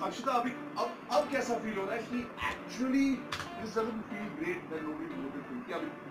अक्षता अभी अब कैसा फील हो रहा है कि actually this doesn't feel great that nobody notice क्या अभी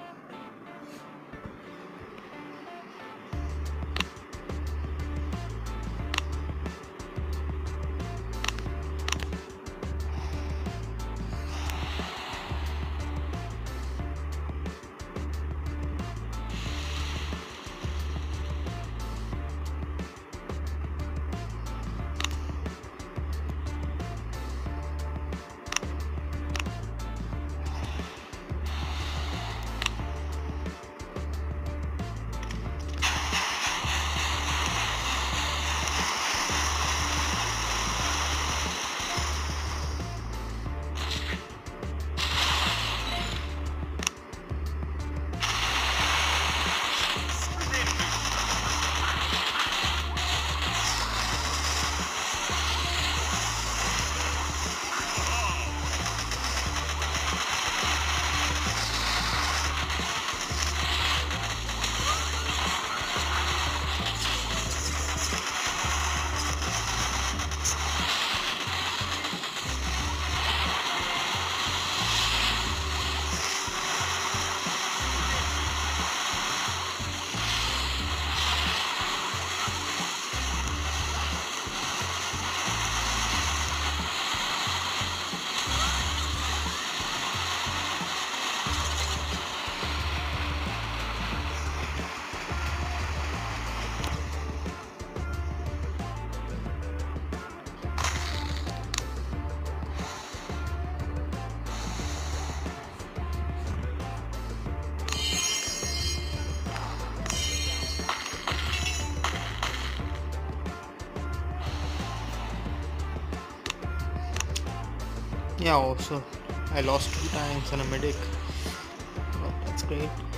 Yeah, also I lost 2 times on a medic. Oh, that's great.